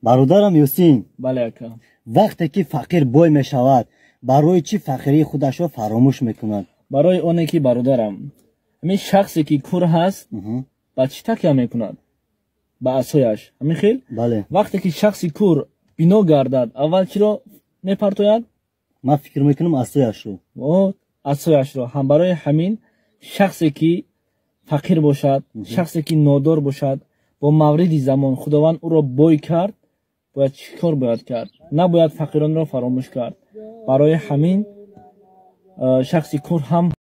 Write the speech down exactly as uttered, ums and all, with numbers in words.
برادرم یوسین، بله اکا. وقتی که فقیر بای می شود برای چی فقیری خودش را فراموش میکند؟ برای اونه که برادرم همین شخصی که کور هست با چی تکیه میکند؟ با عصایش. همین خیل؟ بله. وقتی که شخصی کور بینو گردد اول چی رو میپرتوید؟ من فکر میکنم عصایش رو. او عصایش رو. هم برای همین شخصی که فقیر باشد، شخصی که نادار باشد، با مورد زمان خداوند او را بای کرد، باید چیکار باید کرد؟ نباید فقیران را فراموش کرد. برای همین شخصی کور هم